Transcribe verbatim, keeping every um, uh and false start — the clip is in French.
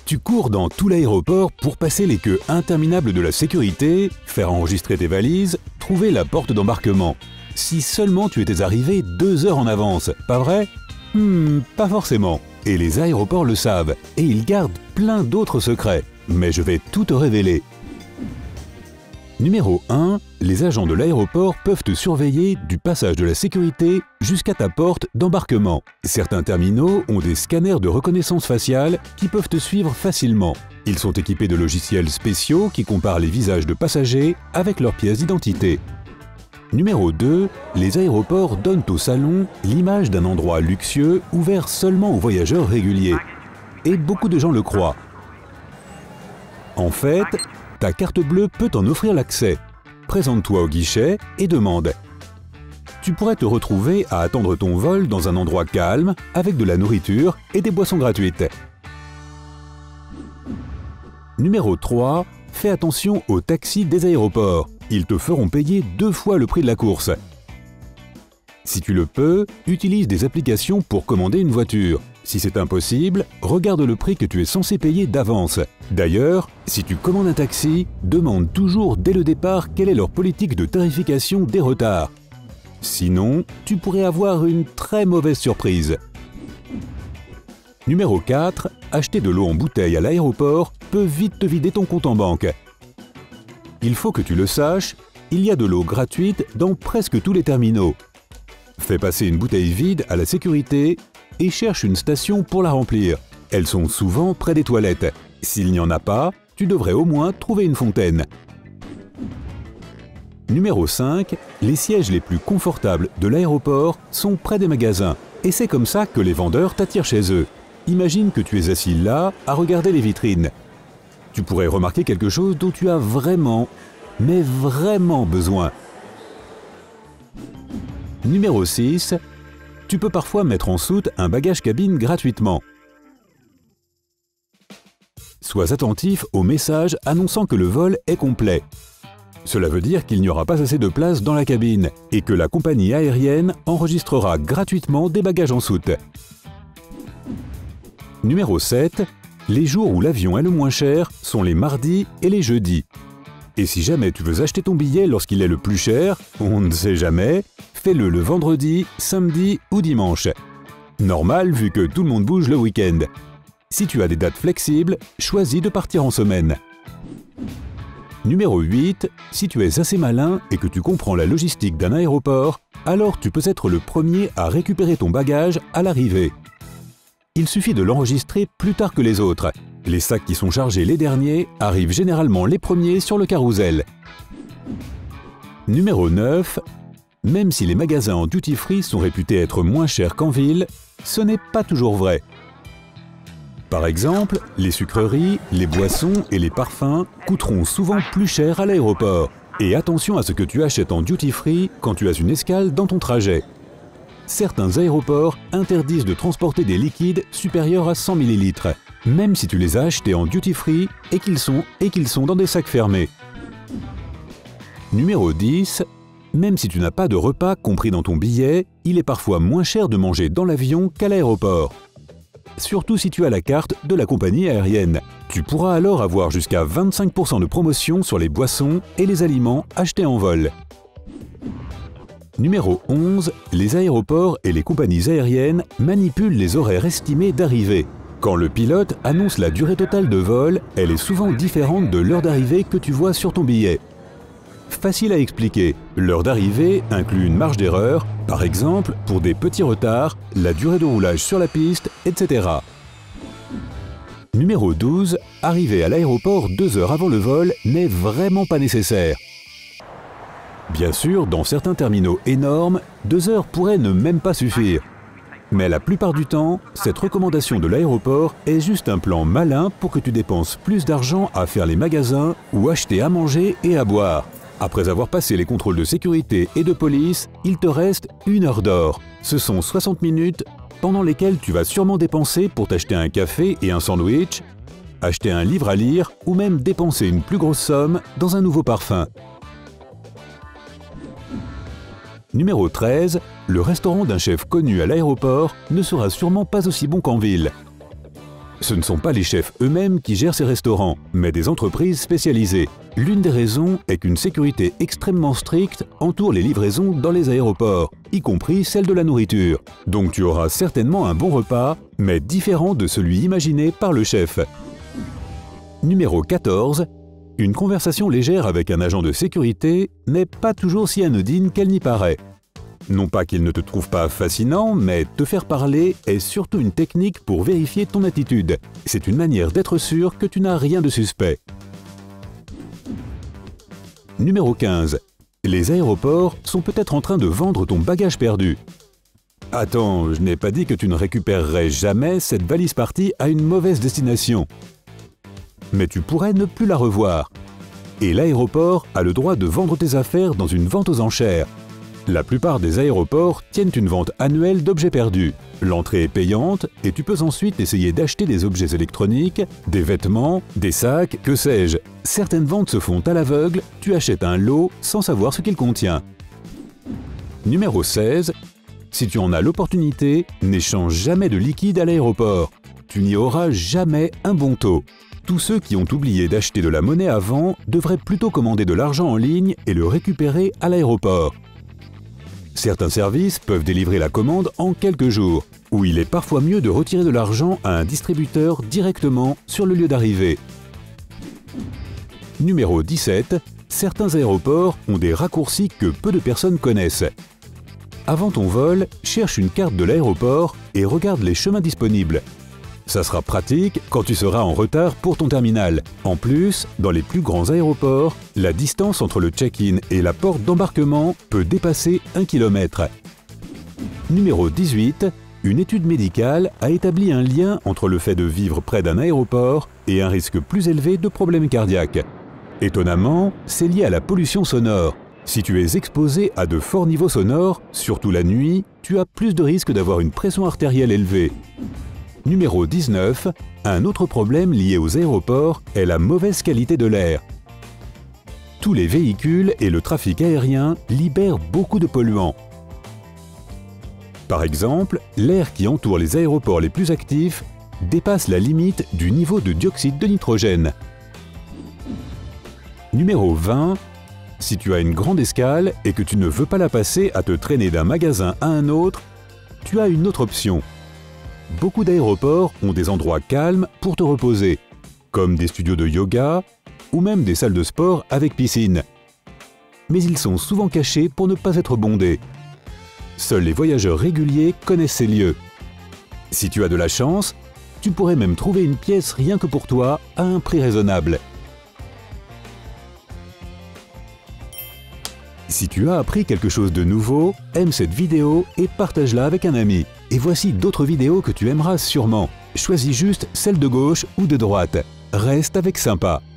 Tu cours dans tout l'aéroport pour passer les queues interminables de la sécurité, faire enregistrer tes valises, trouver la porte d'embarquement. Si seulement tu étais arrivé deux heures en avance, pas vrai? Hmm, pas forcément. Et les aéroports le savent, et ils gardent plein d'autres secrets. Mais je vais tout te révéler. Numéro un. Les agents de l'aéroport peuvent te surveiller du passage de la sécurité jusqu'à ta porte d'embarquement. Certains terminaux ont des scanners de reconnaissance faciale qui peuvent te suivre facilement. Ils sont équipés de logiciels spéciaux qui comparent les visages de passagers avec leurs pièces d'identité. Numéro deux. Les aéroports donnent au salon l'image d'un endroit luxueux ouvert seulement aux voyageurs réguliers. Et beaucoup de gens le croient. En fait, ta carte bleue peut t'en offrir l'accès. Présente-toi au guichet et demande. Tu pourrais te retrouver à attendre ton vol dans un endroit calme, avec de la nourriture et des boissons gratuites. Numéro trois. Fais attention aux taxis des aéroports. Ils te feront payer deux fois le prix de la course. Si tu le peux, utilise des applications pour commander une voiture. Si c'est impossible, regarde le prix que tu es censé payer d'avance. D'ailleurs, si tu commandes un taxi, demande toujours dès le départ quelle est leur politique de tarification des retards. Sinon, tu pourrais avoir une très mauvaise surprise. Numéro quatre. Acheter de l'eau en bouteille à l'aéroport peut vite te vider ton compte en banque. Il faut que tu le saches, il y a de l'eau gratuite dans presque tous les terminaux. Fais passer une bouteille vide à la sécurité et cherche une station pour la remplir. Elles sont souvent près des toilettes. S'il n'y en a pas, tu devrais au moins trouver une fontaine. Numéro cinq. Les sièges les plus confortables de l'aéroport sont près des magasins. Et c'est comme ça que les vendeurs t'attirent chez eux. Imagine que tu es assis là à regarder les vitrines. Tu pourrais remarquer quelque chose dont tu as vraiment, mais vraiment besoin. Numéro six. Tu peux parfois mettre en soute un bagage cabine gratuitement. Sois attentif aux messages annonçant que le vol est complet. Cela veut dire qu'il n'y aura pas assez de place dans la cabine et que la compagnie aérienne enregistrera gratuitement des bagages en soute. Numéro sept. Les jours où l'avion est le moins cher sont les mardis et les jeudis. Et si jamais tu veux acheter ton billet lorsqu'il est le plus cher, on ne sait jamais, fais-le le vendredi, samedi ou dimanche. Normal vu que tout le monde bouge le week-end. Si tu as des dates flexibles, choisis de partir en semaine. Numéro huit. Si tu es assez malin et que tu comprends la logistique d'un aéroport, alors tu peux être le premier à récupérer ton bagage à l'arrivée. Il suffit de l'enregistrer plus tard que les autres. Les sacs qui sont chargés les derniers arrivent généralement les premiers sur le carrousel. Numéro neuf. Même si les magasins en duty-free sont réputés être moins chers qu'en ville, ce n'est pas toujours vrai. Par exemple, les sucreries, les boissons et les parfums coûteront souvent plus cher à l'aéroport. Et attention à ce que tu achètes en duty-free quand tu as une escale dans ton trajet. Certains aéroports interdisent de transporter des liquides supérieurs à cent millilitres, même si tu les as achetés en duty-free et qu'ils sont, et qu'ils sont dans des sacs fermés. Numéro dix. Même si tu n'as pas de repas compris dans ton billet, il est parfois moins cher de manger dans l'avion qu'à l'aéroport. Surtout si tu as la carte de la compagnie aérienne. Tu pourras alors avoir jusqu'à vingt-cinq pour cent de promotion sur les boissons et les aliments achetés en vol. Numéro onze. Les aéroports et les compagnies aériennes manipulent les horaires estimés d'arrivée. Quand le pilote annonce la durée totale de vol, elle est souvent différente de l'heure d'arrivée que tu vois sur ton billet. Facile à expliquer, l'heure d'arrivée inclut une marge d'erreur, par exemple pour des petits retards, la durée de roulage sur la piste, et cetera. Numéro douze. Arriver à l'aéroport deux heures avant le vol n'est vraiment pas nécessaire. Bien sûr, dans certains terminaux énormes, deux heures pourraient ne même pas suffire. Mais la plupart du temps, cette recommandation de l'aéroport est juste un plan malin pour que tu dépenses plus d'argent à faire les magasins ou acheter à manger et à boire. Après avoir passé les contrôles de sécurité et de police, il te reste une heure d'or. Ce sont soixante minutes pendant lesquelles tu vas sûrement dépenser pour t'acheter un café et un sandwich, acheter un livre à lire ou même dépenser une plus grosse somme dans un nouveau parfum. Numéro treize. Le restaurant d'un chef connu à l'aéroport ne sera sûrement pas aussi bon qu'en ville. Ce ne sont pas les chefs eux-mêmes qui gèrent ces restaurants, mais des entreprises spécialisées. L'une des raisons est qu'une sécurité extrêmement stricte entoure les livraisons dans les aéroports, y compris celle de la nourriture. Donc tu auras certainement un bon repas, mais différent de celui imaginé par le chef. Numéro quatorze. Une conversation légère avec un agent de sécurité n'est pas toujours si anodine qu'elle n'y paraît. Non pas qu'il ne te trouve pas fascinant, mais te faire parler est surtout une technique pour vérifier ton attitude. C'est une manière d'être sûr que tu n'as rien de suspect. Numéro quinze. Les aéroports sont peut-être en train de vendre ton bagage perdu. Attends, je n'ai pas dit que tu ne récupérerais jamais cette valise partie à une mauvaise destination. Mais tu pourrais ne plus la revoir. Et l'aéroport a le droit de vendre tes affaires dans une vente aux enchères. La plupart des aéroports tiennent une vente annuelle d'objets perdus. L'entrée est payante et tu peux ensuite essayer d'acheter des objets électroniques, des vêtements, des sacs, que sais-je. Certaines ventes se font à l'aveugle, tu achètes un lot sans savoir ce qu'il contient. Numéro seize. Si tu en as l'opportunité, n'échange jamais de liquide à l'aéroport. Tu n'y auras jamais un bon taux. Tous ceux qui ont oublié d'acheter de la monnaie avant devraient plutôt commander de l'argent en ligne et le récupérer à l'aéroport. Certains services peuvent délivrer la commande en quelques jours, ou il est parfois mieux de retirer de l'argent à un distributeur directement sur le lieu d'arrivée. Numéro dix-sept. Certains aéroports ont des raccourcis que peu de personnes connaissent. Avant ton vol, cherche une carte de l'aéroport et regarde les chemins disponibles. Ça sera pratique quand tu seras en retard pour ton terminal. En plus, dans les plus grands aéroports, la distance entre le check-in et la porte d'embarquement peut dépasser un kilomètre. Numéro dix-huit. Une étude médicale a établi un lien entre le fait de vivre près d'un aéroport et un risque plus élevé de problèmes cardiaques. Étonnamment, c'est lié à la pollution sonore. Si tu es exposé à de forts niveaux sonores, surtout la nuit, tu as plus de risques d'avoir une pression artérielle élevée. Numéro dix-neuf. Un autre problème lié aux aéroports est la mauvaise qualité de l'air. Tous les véhicules et le trafic aérien libèrent beaucoup de polluants. Par exemple, l'air qui entoure les aéroports les plus actifs dépasse la limite du niveau de dioxyde de nitrogène. Numéro vingt. Si tu as une grande escale et que tu ne veux pas la passer à te traîner d'un magasin à un autre, tu as une autre option. Beaucoup d'aéroports ont des endroits calmes pour te reposer, comme des studios de yoga ou même des salles de sport avec piscine. Mais ils sont souvent cachés pour ne pas être bondés. Seuls les voyageurs réguliers connaissent ces lieux. Si tu as de la chance, tu pourrais même trouver une pièce rien que pour toi à un prix raisonnable. Si tu as appris quelque chose de nouveau, aime cette vidéo et partage-la avec un ami. Et voici d'autres vidéos que tu aimeras sûrement. Choisis juste celle de gauche ou de droite. Reste avec Sympa.